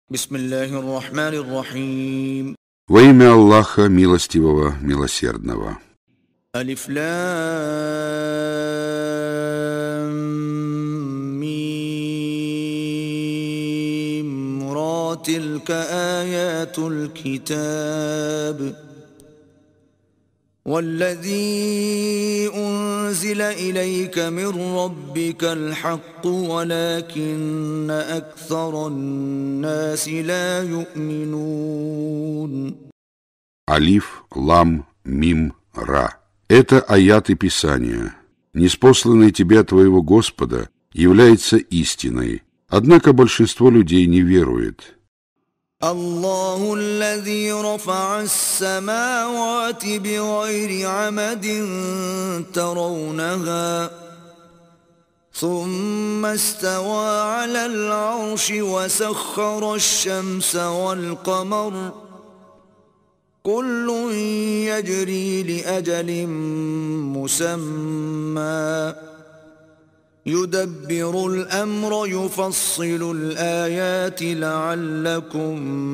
بسم الله الرحمن الرحيم. Во имя Аллаха, милостивого, милосердного. ألف لام ميم را تلك آيات الكتاب والذي أنزل إليك من ربك الحق ولكن أكثر الناس لا يؤمنون. Алиф, лам, мим, ра. Это аяты Писания. Ниспосланный тебе от твоего Господа является истиной, однако большинство людей не верует. الله الذي رفع السماوات بغير عمد ترونها ثم استوى على العرش وسخر الشمس والقمر كل يجري لأجل مسمى يدبر الأمر يفصل الآيات لعلكم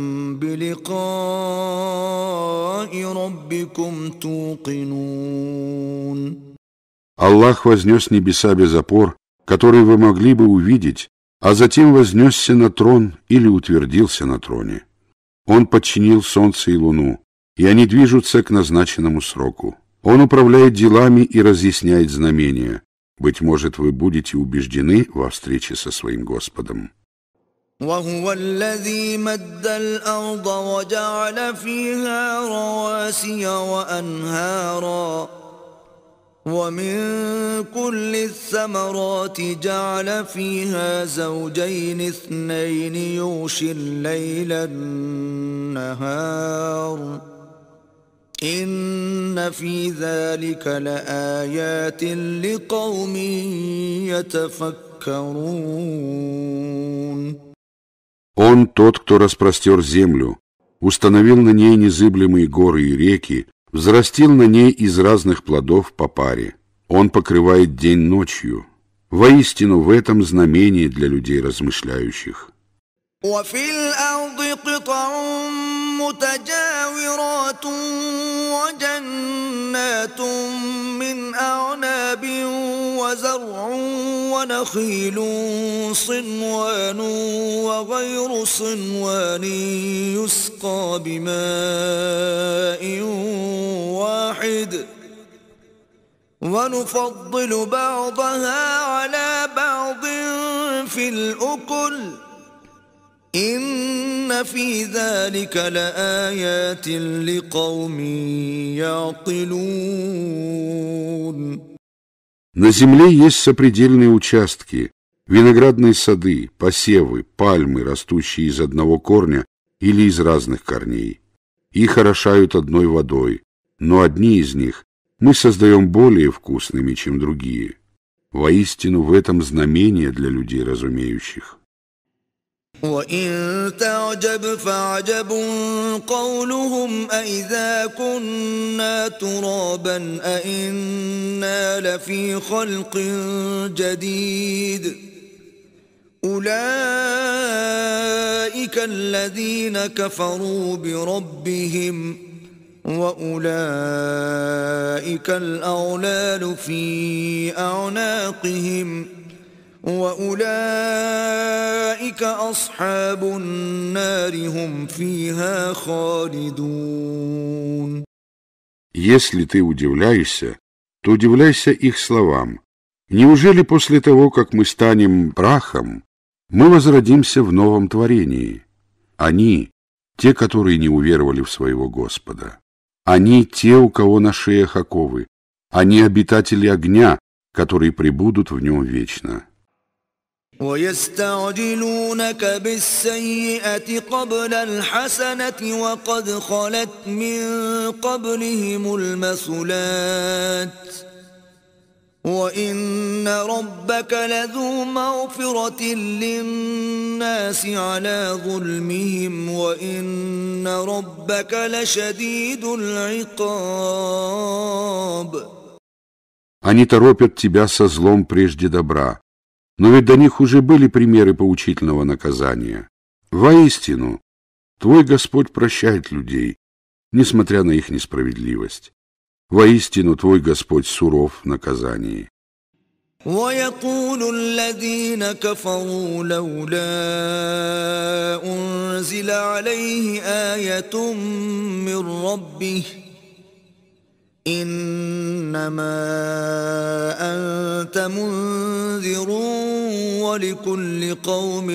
بلقاء ربكم توقنون. Аллах вознес небеса без опор, которые вы могли бы увидеть, а затем вознесся на трон или утвердился на троне. Он подчинил солнце и луну, и они движутся к назначенному сроку. Он управляет делами и разъясняет знамения. Быть может, вы будете убеждены во встрече со своим Господом. وهو الذي مد الأرض وجعل فيها رواسي وأنهارا ومن كل الثمرات جعل فيها زوجين اثنين يغشي الليل النهار إن في ذلك لآيات لقوم يتفكرون. Он тот, кто распростер землю, установил на ней незыблемые горы и реки, взрастил на ней из разных плодов по паре. Он покрывает день ночью. Воистину, в этом знамение для людей размышляющих. وفي الأرض قطع متجاورات وجنات من أعناب وزرع ونخيل صنوان وغير صنوان يسقى بماء واحد ونفضل بعضها على بعض في الأكل إن في ذلك لآيات لقوم يعقلون. На земле есть сопредельные участки, виноградные сады, посевы, пальмы, растущие из одного корня или из разных корней. Их орошают одной водой, но одни из них мы создаем более вкусными, чем другие. Воистину, в этом знамение для людей разумеющих. وإن تعجب فعجب قولهم أإذا كنا ترابا أإنا لفي خلق جديد أولئك الذين كفروا بربهم وأولئك الأغلال في أعناقهم وأولئك أصحاب النار هم فيها خالدون. Если ты удивляешься, то удивляйся их словам. Неужели после того, как мы станем прахом, мы возродимся в новом творении? Они, те, которые не уверовали в своего Господа. Они, те, у кого на шеях оковы. Они обитатели огня, которые пребудут в нем вечно. ويستعجلونك بالسيئة قبل الحسنة وقد خلت من قبلهم المثلات وإن ربك لذو مغفرة للناس على ظلمهم وإن ربك لشديد العقاب. Они торопят тебя со злом прежде добра. Но ведь до них уже были примеры поучительного наказания. Воистину, твой Господь прощает людей, несмотря на их несправедливость. Воистину, твой Господь суров в наказании. ويقول الذين كفروا لولا أنزل عليه آية من ربه إنما أنت منذر ولكل قوم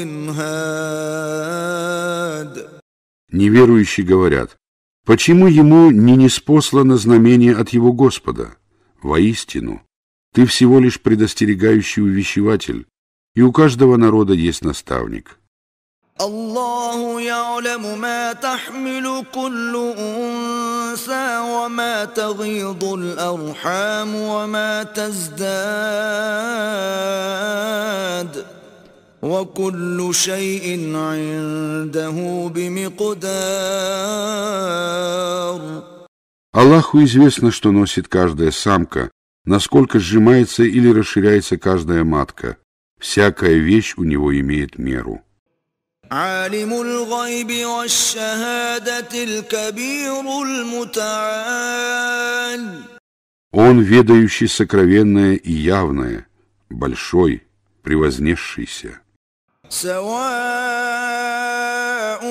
هاد. Неверующие говорят: почему ему не ниспослано знамение от его Господа? Воистину, ты всего лишь предостерегающий увещеватель, и у каждого народа есть наставник. الله يعلم ما تحمل كل أنثى وما تغيض الأرحام وما تزداد وكل شيء عنده بمقدار. Аллаху известно, что носит каждая самка, насколько сжимается или расширяется каждая матка. Всякая вещь у него имеет меру. عالم الغيب والشهادة الكبير المتعال. Он, ведающий сокровенное и явное, большой, превознесшийся. سواء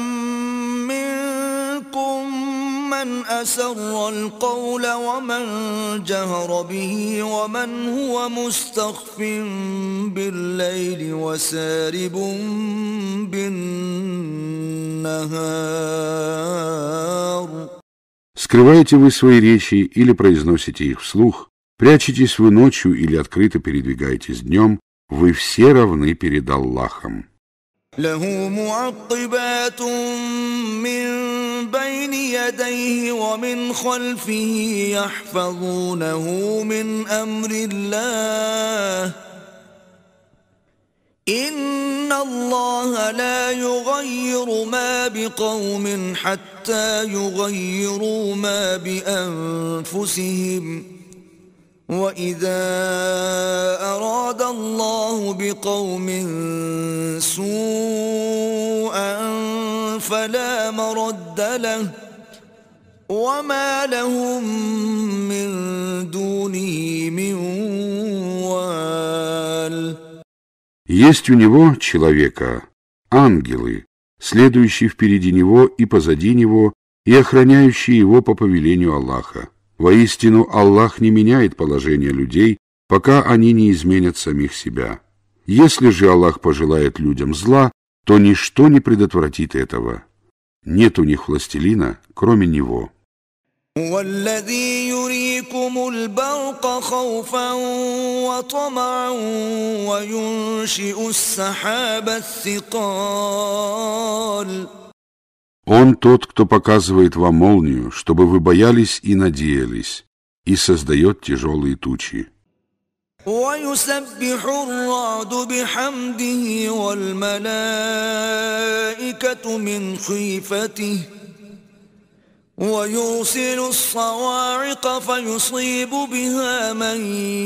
منكم من أسر القول ومن جهر به ومن هو مستخف بالليل وسارب بالنهار. Скрываете вы свои речи или произносите их вслух, прячетесь вы ночью или открыто передвигаетесь днем, вы все равны перед Аллахом. له معقبات من بين يديه ومن خلفه يحفظونه من أمر الله إن الله لا يغير ما بقوم حتى يغيروا ما بأنفسهم وإذا أراد الله بقوم سوءا فلا مرد له وما لهم من دونه من وال. Есть у него, человека, ангелы, следующие впереди него и позади него, и охраняющие его по повелению Аллаха. Воистину, Аллах не меняет положение людей, пока они не изменят самих себя. Если же Аллах пожелает людям зла, то ничто не предотвратит этого. Нет у них властелина, кроме Него. والذي يريكم البرق خوفا وطمعا وينشئ السحاب الثقال. Он тот, кто показывает вам молнию, чтобы вы боялись и надеялись, и создает тяжелые тучи. ويسبح الرعد بحمده والملائكة من خيفته ويرسل الصواعق فيصيب بها من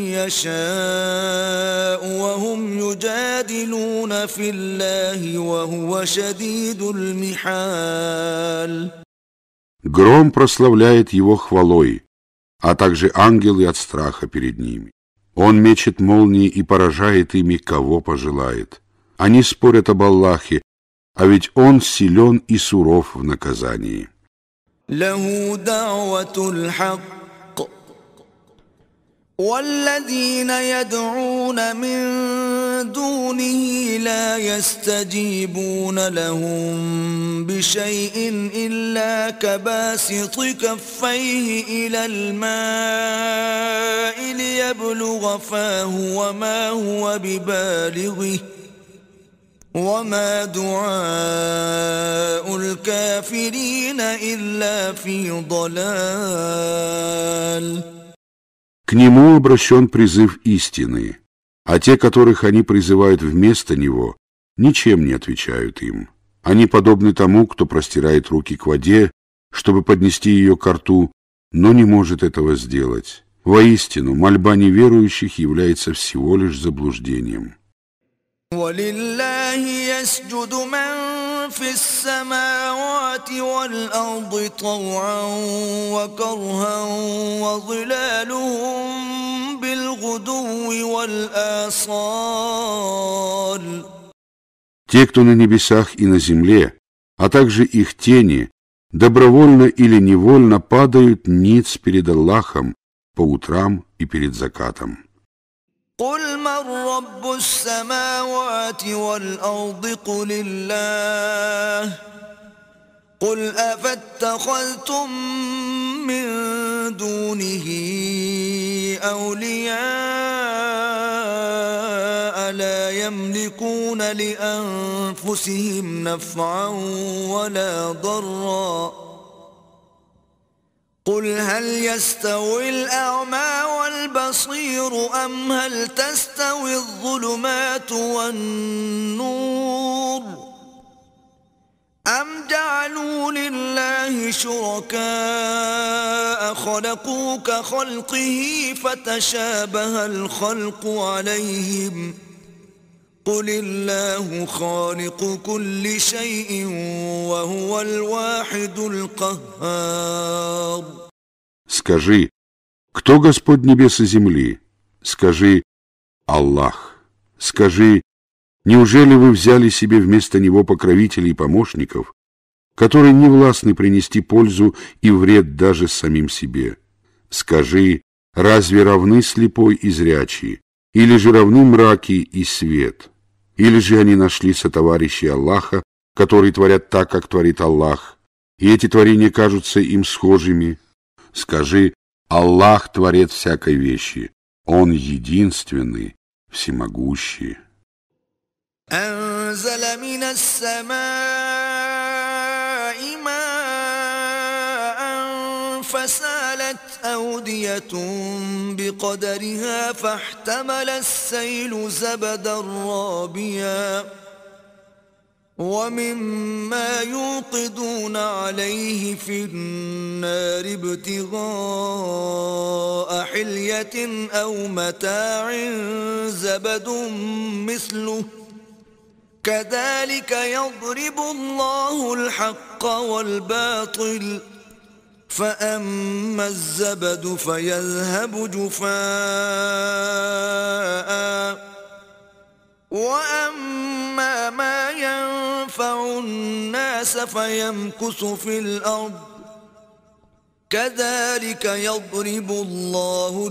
يشاء وهم يجادلون في الله وهو شديد المحال. Гром прославляет его хвалой, а также ангелы от страха перед ними. Он мечет молнии и поражает ими, кого пожелает. Они спорят об Аллахе, а ведь Он силен и суров в наказании. له دعوة الحق والذين يدعون من دونه لا يستجيبون لهم بشيء إلا كباسط كفيه إلى الماء ليبلغ فاه وما هو ببالغه وما دعاء الكافرين إلا في ضلال. К Нему обращен призыв истины, а те, которых они призывают вместо Него, ничем не отвечают им. Они подобны тому, кто простирает руки к воде, чтобы поднести ее ко рту, но не может этого сделать. Воистину, мольба неверующих является всего лишь заблуждением. ولله يسجد من في السماوات والأرض طوعا وكرها وظلالهم بالغدو والآصال. Те, кто на небесах и на земле, а также их тени, добровольно или невольно падают ниц перед Аллахом по утрам и перед закатом. قل من رب السماوات والأرض قل الله قل أفاتخذتم من دونه أولياء لا يملكون لأنفسهم نفعا ولا ضرا قل هل يستوي الأعمى والبصير أم هل تستوي الظلمات والنور أم جعلوا لله شركاء خلقوا كخلقه فتشابه الخلق عليهم قل الله خالق كل شيء وهو الواحد القهار. Скажи, кто Господь небес и земли? Скажи, Аллах. Скажи, неужели вы взяли себе вместо Него покровителей и помощников, которые не властны принести пользу и вред даже самим себе? Скажи, разве равны слепой и зрячий, или же равны мраки и свет? Или же они нашли сотоварищей Аллаха, которые творят так, как творит Аллах, и эти творения кажутся им схожими? Скажи, Аллах творец всякой вещи, Он единственный, всемогущий. أنزل من السماء ماء فسالت أودية بقدرها فاحتمل السيل زبدا رابيا ومما يوقدون عليه في النار ابتغاء حلية أو متاع زبد مثله كذلك يضرب الله الحق والباطل فأما الزبد فيذهب جفاء وأما ما ينفع الناس فيمكث في الأرض كذلك يضرب الله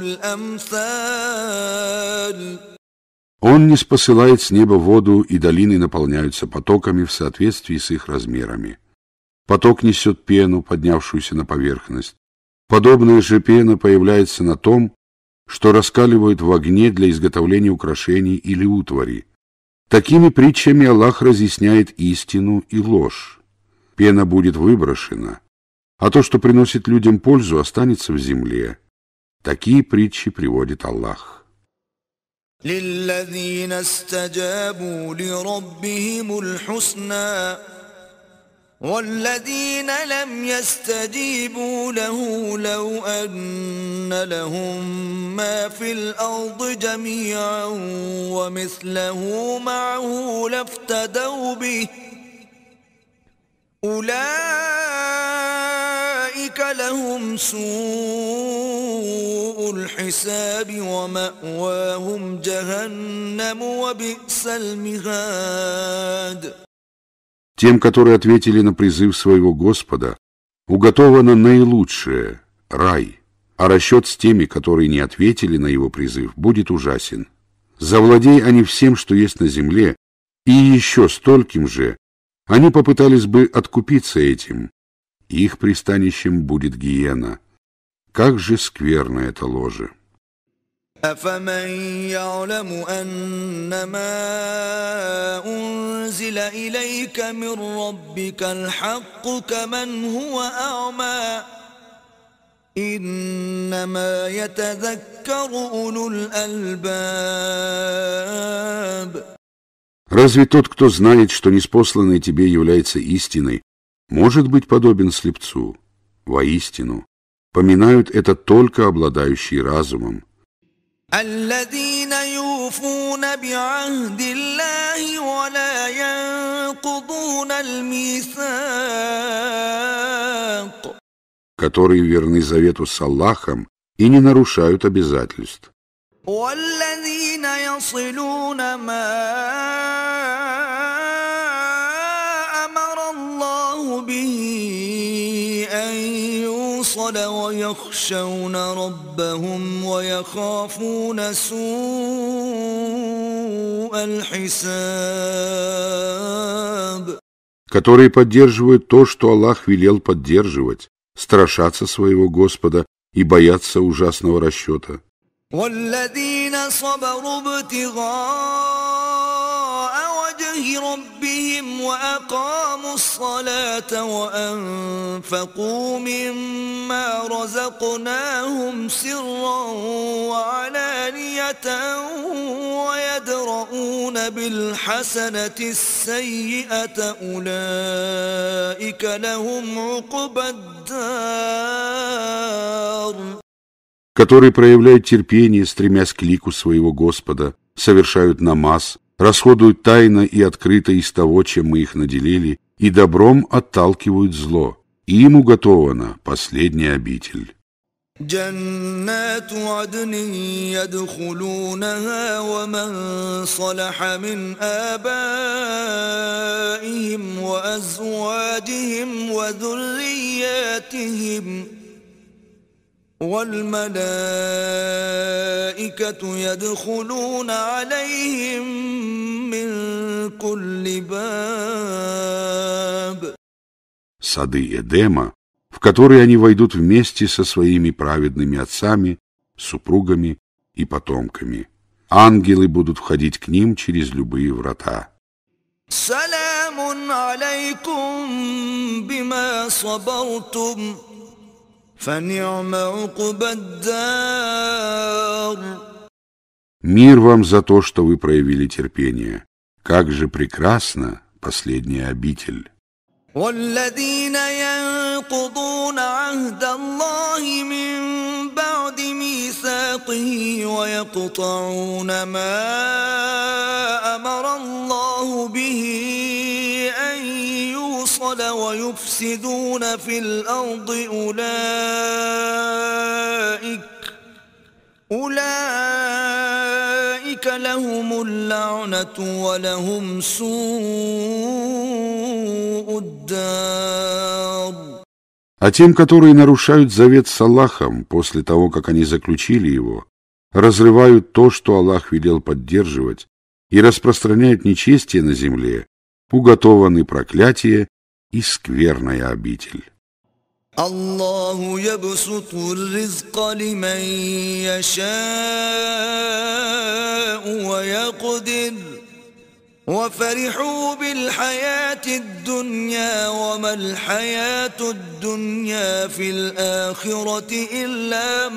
الأمثال. Он не спосылает с неба воду, и долины наполняются потоками в соответствии с их размерами. Поток несет пену, поднявшуюся на поверхность. Подобная же пена появляется на том, что раскаливают в огне для изготовления украшений или утвари. Такими притчами Аллах разъясняет истину и ложь. Пена будет выброшена, а то, что приносит людям пользу, останется в земле. Такие притчи приводит Аллах. للذين استجابوا لربهم الحسنى والذين لم يستجيبوا له لو أن لهم ما في الأرض جميعا ومثله معه لافتدوا به أولئك لهم سوء الحساب ومأواهم جهنم وبئس المهاد. Тем, которые ответили на призыв своего Господа, уготовано наилучшее — рай, а расчет с теми, которые не ответили на его призыв, будет ужасен. Завладей они всем, что есть на земле, и еще стольким же, они попытались бы откупиться этим. Их пристанищем будет гиена. Как же скверно это ложе! أفمن يعلم أنما أنزل إليك من ربك الحق كمن هو أعمى إنما يتذكر أولو الألباب. Разве тот, кто знает, что ниспосланное тебе является истиной, может быть подобен слепцу? Воистину, поминают это только обладающие разумом. الذين يوفون بعهد الله ولا ينقضون الميثاق, которые верны завету с Аллахом и не нарушают обязательств, والذين يصلون ما أمر الله به أن يوصل ويخشون ربهم ويخافون سوء الحساب, которые поддерживают то, что Аллах велел поддерживать, страшатся своего Господа и боятся ужасного расчета. والذين صبروا ابتغاء وجه ربهم وأقاموا الصلاة وأنفقوا مما رزقناهم سرا وعلانية ويدرؤون بالحسنة السيئة أولئك لهم عقبى الدار, которые проявляют терпение, стремясь к лику своего Господа, совершают намаз, расходуют тайно и открыто из того, чем мы их наделили, и добром отталкивают зло. И им уготована последняя обитель. جنات عدن يدخلونها ومن صلح من آبائهم وأزواجهم وذرياتهم والملائكة يدخلون عليهم من كل باب. Сады Эдема, в которые они войдут вместе со своими праведными отцами, супругами и потомками. Ангелы будут входить к ним через любые врата. سلام عليكم بما صبرتم فنعم عقبى الدار. Мир вам за то, что вы проявили терпение. Как же прекрасна последняя обитель. والذين ينقضون عهد الله من بعد ميثاقه ويقطعون ما أمر الله به أن يوصل ويفسدون في الأرض أولئك لهم اللعنة ولهم سوء الدار. А тем, которые нарушают завет с Аллахом после того, как они заключили его, разрывают то, что Аллах велел поддерживать, и распространяют нечестие на земле, уготованы проклятие и скверная обитель. الله يبسط الرزق لمن يشاء ويقدر وفرحوا بالحياة الدنيا وما الحياة الدنيا في الآخرة إلا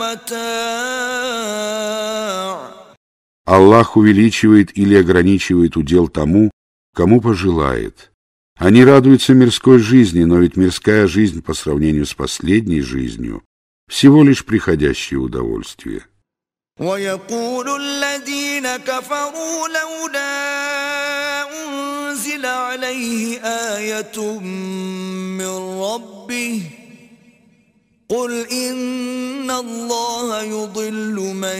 متاع. Аллах увеличивает или ограничивает удел тому, кому пожелает. Они радуются мирской жизни, но ведь мирская жизнь по сравнению с последней жизнью всего лишь приходящее удовольствие. ويقول الذين كفروا لولا أنزل عليه آية من ربه قل إن الله يضل من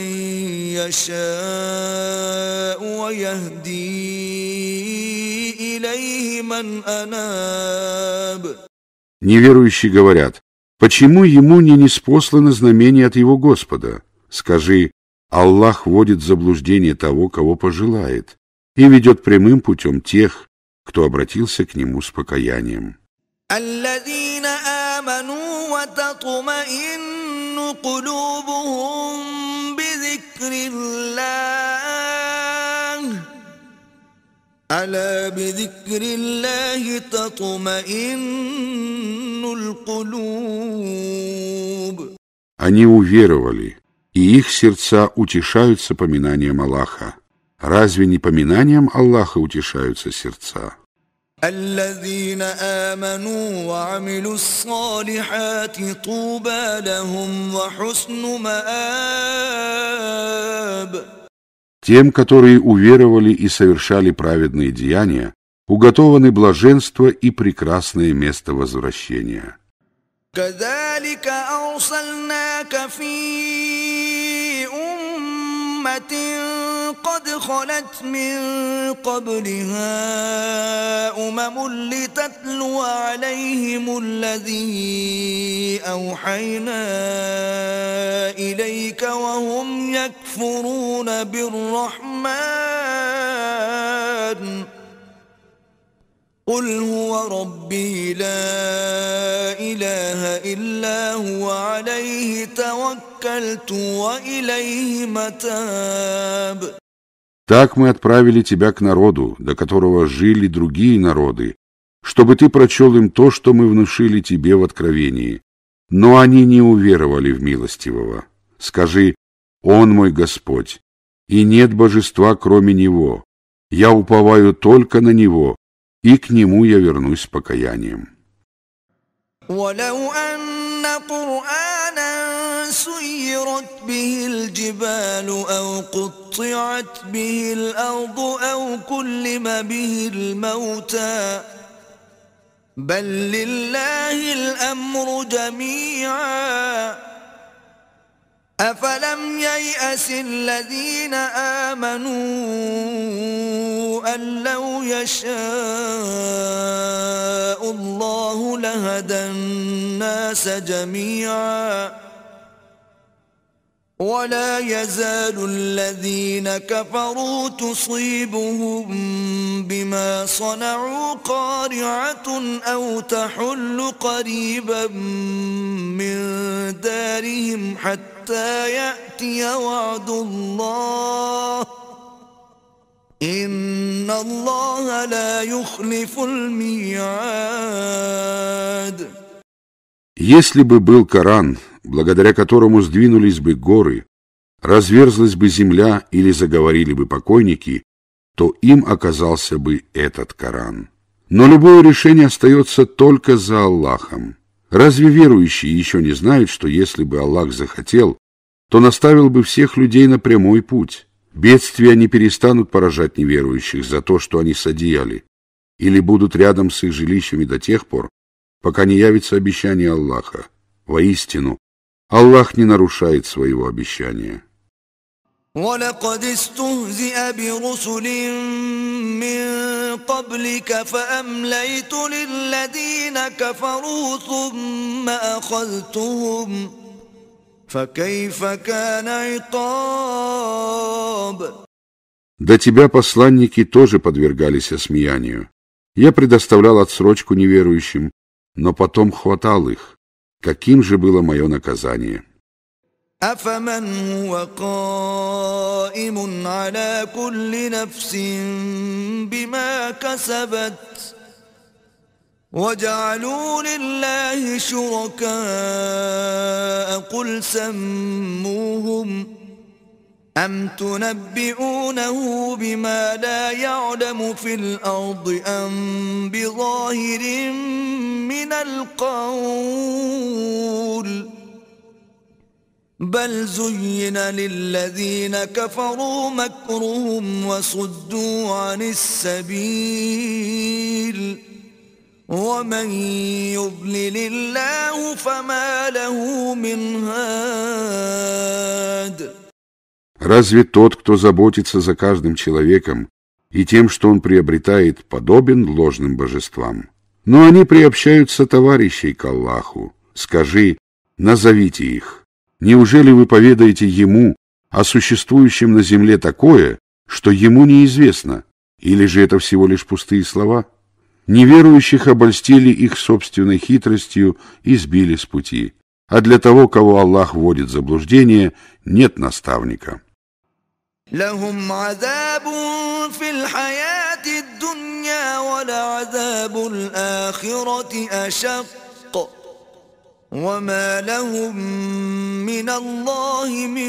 يشاء ويهدي إليه من أناب. Неверующие говорят: почему ему не ниспослано знамение от его Господа? Скажи: Аллах вводит в заблуждение того, кого пожелает, и ведет прямым путем тех, кто обратился к нему с покаянием. الذين آمنوا وتطمئن قلوبهم بذكر الله ألا بذكر الله تطمئن القلوب. Они уверовали, и их сердца утешаются поминанием Аллаха. Разве не поминанием Аллаха утешаются сердца? الذين آمنوا وعملوا الصالحات طوبى لهم وحسن مآب. Тем, которые уверовали и совершали праведные деяния, уготованы блаженство и прекрасное место возвращения. كذلك أرسلناك في أمة قد خلت من قبلها لتتلو عليهم الذي أوحينا إليك وهم يكفرون بالرحمن قل هو ربي لا إله إلا هو عليه توكلت وإليه متاب. Так мы отправили тебя к народу, до которого жили другие народы, чтобы ты прочел им то, что мы внушили тебе в откровении. Но они не уверовали в милостивого. Скажи: Он мой Господь, и нет божества, кроме Него. Я уповаю только на Него, и к Нему я вернусь с покаянием. ولو أن قرآنا سيرت به الجبال أو قطعت به الأرض أو كلم به الموتى بل لله الأمر جميعا أفلم ييأس الذين آمنوا أن لو يشاء الله لهدى الناس جميعا ولا يزال الذين كفروا تصيبهم بما صنعوا قارعة أو تحل قريبا من دارهم حتى يأتي وعد الله إن الله لا يخلف الميعاد. Если бы был Коран, благодаря которому сдвинулись бы горы, разверзлась бы земля или заговорили бы покойники, то им оказался бы этот Коран. Но любое решение остается только за Аллахом. Разве верующие еще не знают, что если бы Аллах захотел, то наставил бы всех людей на прямой путь? Бедствия не перестанут поражать неверующих за то, что они содеяли, или будут рядом с их жилищами до тех пор, пока не явится обещание Аллаха. Воистину, Аллах не нарушает своего обещания. ولقد استهزئ برسل من قبلك فأمليت للذين كفروا ثم أخذتهم فكيف كان عقاب. До тебя посланники тоже подвергались осмеянию. Я предоставлял отсрочку неверующим, но потом хватал их. Каким же было мое наказание? أفمن هو قائم على كل نفس بما كسبت وجعلوا لله شركاء قل سموهم أم تنبئونه بما لا يعلم في الأرض أم بظاهر من القول بل زين للذين كفروا مكرهم وصدوا عن السبيل ومن يضلل الله فما له من هاد. Разве тот, кто заботится за каждым человеком и тем, что он приобретает, подобен ложным божествам? Но они приобщаются товарищей к Аллаху. Скажи: назовите их. Неужели вы поведаете ему о существующем на земле такое, что ему неизвестно, или же это всего лишь пустые слова? Неверующих обольстили их собственной хитростью и сбили с пути, а для того, кого Аллах вводит в заблуждение, нет наставника. لهم عذاب في الحياة الدنيا ولعذاب الآخرة أشق وما لهم من الله من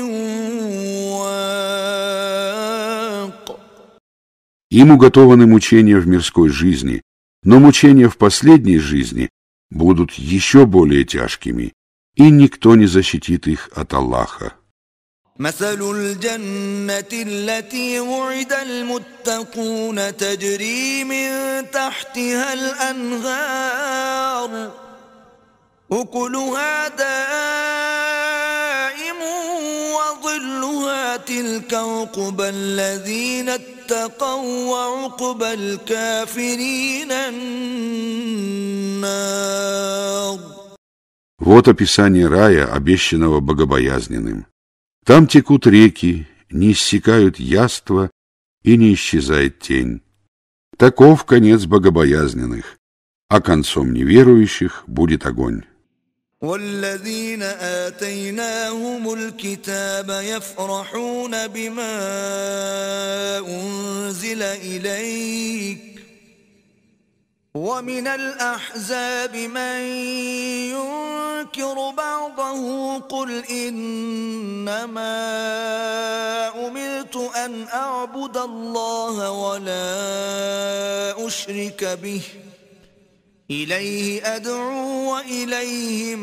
واق. Им уготованы мучения в мирской жизни, но мучения в последней жизни будут еще более тяжкими, и никто не защитит их от Аллаха. مثل الجنة التي وعد المتقون تجري من تحتها الأنهار أكلها دائم وظلها تلك عقبى الذين اتقوا وعقبى الكافرين النار. Вот описание рая, обещанного богобоязненным. Там текут реки, не иссякают яства и не исчезает тень. Таков конец богобоязненных, а концом неверующих будет огонь. والذين آتيناهم الكتاب يفرحون بما أنزل إليك ومن الأحزاب من ينكر بعضه قل إنما أمرت أن أعبد الله ولا أشرك به إليه أدعو وإليه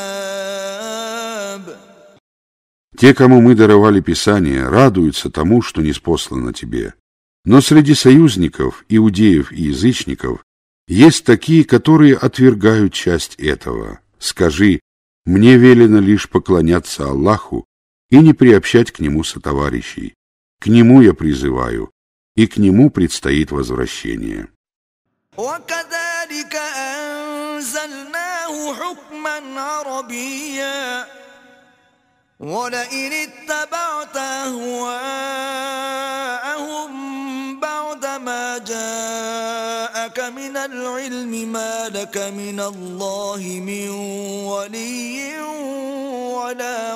مآب. Те, кому мы даровали Писание, радуются тому, что ниспослано тебе. Но среди союзников, иудеев и язычников, есть такие, которые отвергают часть этого. Скажи, мне велено лишь поклоняться Аллаху и не приобщать к Нему сотоварищей. К Нему я призываю, и к Нему предстоит возвращение. وكذلك أنزلناه حكما عربيا ولئن اتبعت أهواءهم بعدما جاءك من العلم ما لك من الله من ولي ولا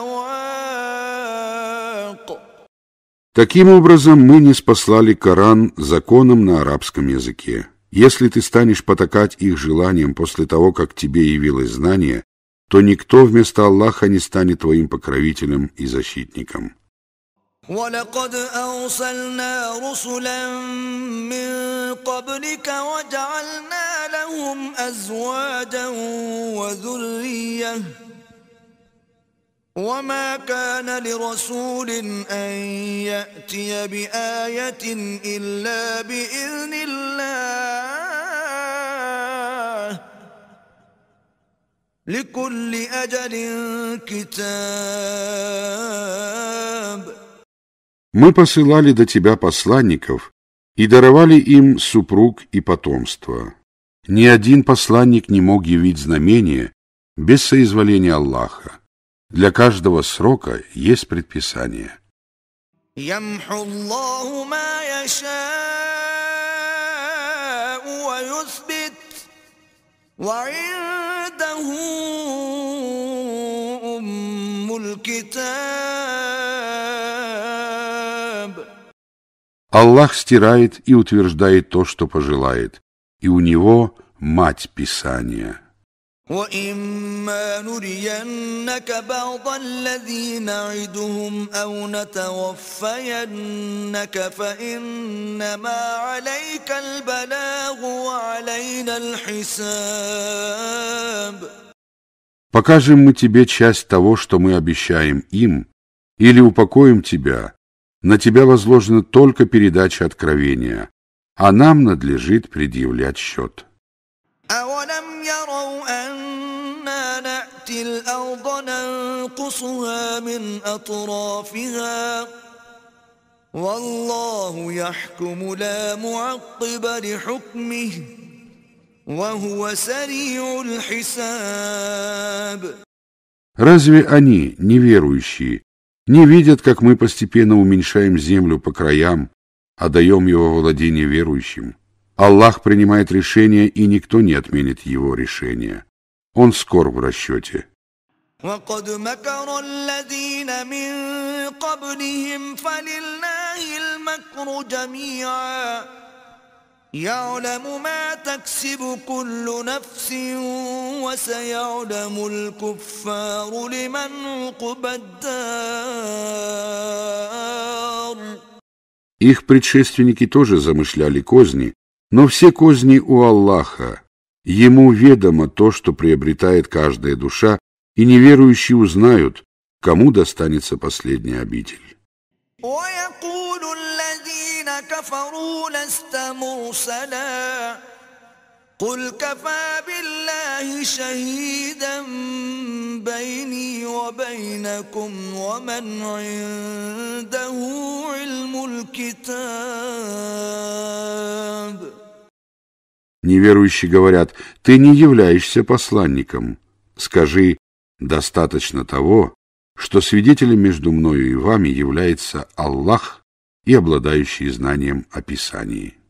واق. Таким образом, мы ниспослали Коран законом на арабском языке. Если ты станешь потакать их желаниям после того, как тебе явилось знание, то никто вместо Аллаха не станет твоим покровителем и защитником. وَلَقَدْ أَرْسَلْنَا رُسُلًا مِّن قَبْلِكَ وَجَعَلْنَا لَهُمْ أَزْوَاجًا وَذُرِّيَّةً وَمَا كَانَ لِرَسُولٍ أَن يَأْتِيَ بِآيَةٍ إِلَّا بِإِذْنِ اللَّهِ لِكُلِّ أَجَلٍ كِتَابٌ. Мы посылали до тебя посланников и даровали им супруг и потомство. Ни один посланник не мог явить знамение без соизволения Аллаха. Для каждого срока есть предписание. يَمْحُو اللَّهُ مَا يَشَاءُ وَيُثْبِتُ وَعِندَهُ أُمُّ الْكِتَابِ. Аллах стирает и утверждает то, что пожелает, и у него мать Писания. وَإِمَّا نُرِيَنَّكَ بَعْضَ الَّذِي نَعِدُهُمْ أَوْ نَتَوَفَّيَنَّكَ فَإِنَّمَا عَلَيْكَ الْبَلَاغُ وَعَلَيْنَا الْحِسَابُ. Покажем мы тебе часть того, что мы обещаем им, или упокоим тебя, на тебя возложена только передача откровения, а нам надлежит предъявлять счет. أَوَلَمْ يَرَوْا أَنَّا نَأْتِي الْأَرْضَ نَنقُصُهَا مِنْ أَطْرَافِهَا وَاللَّهُ يَحْكُمُ لَا مُعَقِّبَ لِحُكْمِهِ وَهُوَ سَرِيعُ الْحِسَابِ. Разве они, неверующие, не видят, как мы постепенно уменьшаем землю по краям, а даем его владение верующим? Аллах принимает решение, и никто не отменит его решения. Он скор в расчете. وَقَدْ مَكَرَ الَّذِينَ مِنْ قَبْلِهِمْ فَلِلَّهِ الْمَكْرُ جَمِيعًا يَعْلَمُ مَا تَكْسِبُ كُلُّ نَفْسٍ وَسَيَعْلَمُ الْكُفَّارُ لِمَنْ عُقْبَى الدَّارِ. Их предшественники тоже замышляли козни, но все козни у Аллаха. Ему ведомо то, что приобретает каждая душа, и неверующие узнают, кому достанется последняя обитель. ويقول الذين كفروا لست مرسلا قل كفى بالله شهيدا بيني وبينكم ومن عنده علم الكتاب. Неверующие говорят: ты не являешься посланником. Скажи: достаточно того, что свидетелем между мною и вами является Аллах и обладающий знанием о Писании.